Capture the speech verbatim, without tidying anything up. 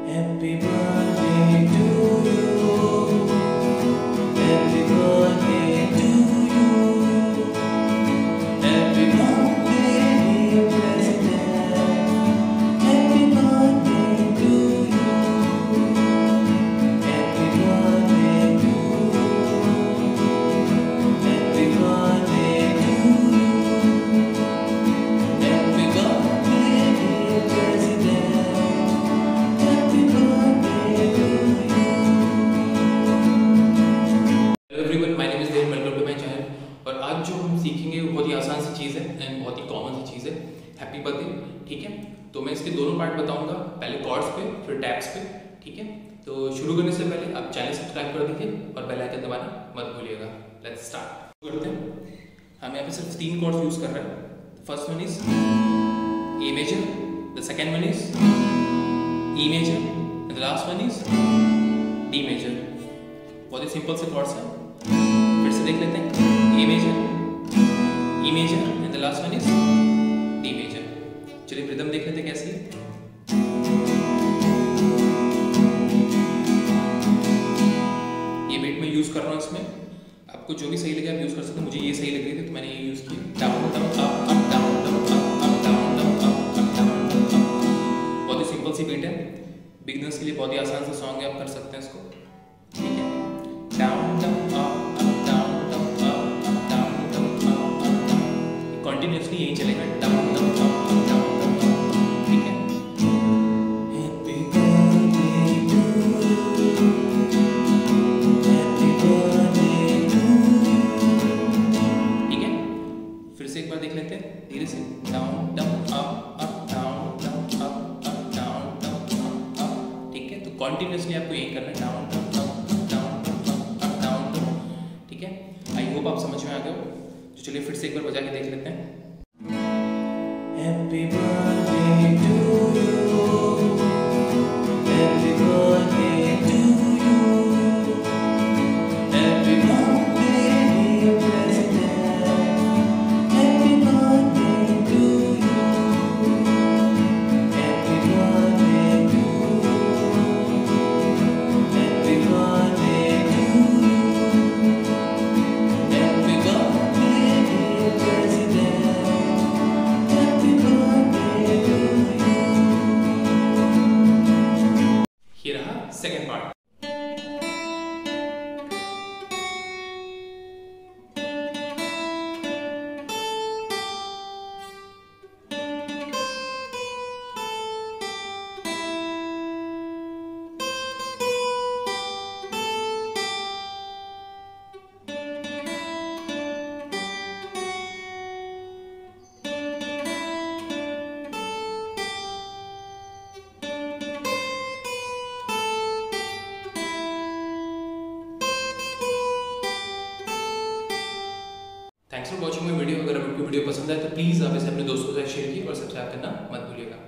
Happy birthday to you. Happy birthday to you. Happy birthday, dear President. Happy birthday to you. Happy birthday to you. Happy birthday to you. Happy birthday, dear President. Hello everyone, my name is Dev, welcome to my channel. और आज जो हम सीखेंगे वो बहुत ही आसान सी चीज़ है and बहुत ही कॉमन सी चीज़ है, हैप्पी बर्थडे। ठीक है, तो मैं इसके दोनों पार्ट बताऊंगा, पहले कॉर्ड्स पे फिर टैप्स पे। ठीक है, तो शुरू करने से पहले आप चैनल सब्सक्राइब कर दीजिए और बेल आइकन दबाना मत भूलिएगा। लेट्स स्टार्ट करते हैं। हम यहाँ पे सिर्फ तीन कॉर्ड्स यूज कर रहे हैं। First one is A major, the second one is E major and the last one is D major. बहुत ही सिंपल से कॉर्ड्स हैं, फिर से देख लेते हैं। A major, E major and the last one is D major. चलिए रिदम देख लेते हैं कैसी है। ये बीट में यूज कर रहा हूँ, इसमें आपको जो भी सही लगे आप यूज कर सकते हैं। मुझे ये सही लग रही थी तो मैंने ये यूज किया। Down down up up down down up up down down up up down down up. बहुत ही सिंपल सी बीट है, बिगिनर्स के लिए बहुत ही आसान सा सॉन्ग है, आप कर सकते हैं इसको। ठीक है, down down up up down down up up down down up up down, continuously यही चलेगा। Down down up up down down up. ठीक है, Happy birthday to you. Happy birthday to you. ठीक है, फिर से एक बार देख लेते हैं धीरे से। Down down up up down down up up down down up up. ठीक है, तो कंटिन्यूअसली आपको यही करना है, down down up down up down down. ठीक है, आई होप आप समझ में आ गए हो। तो चलिए फिर से एक बार बजा के देख लेते हैं। Happy birthday to you. Happy birthday to you. Happy birthday, dear President. Happy birthday to you. Happy birthday to you. Happy birthday to you. Happy birthday, dear President. Happy birthday to you. ये रहा second part. Thanks for watching my video. अगर आपको video पसंद आए तो please आप इसे अपने दोस्तों के साथ शेयर कीजिए और सब्सक्राइब करना मत भूलिएगा।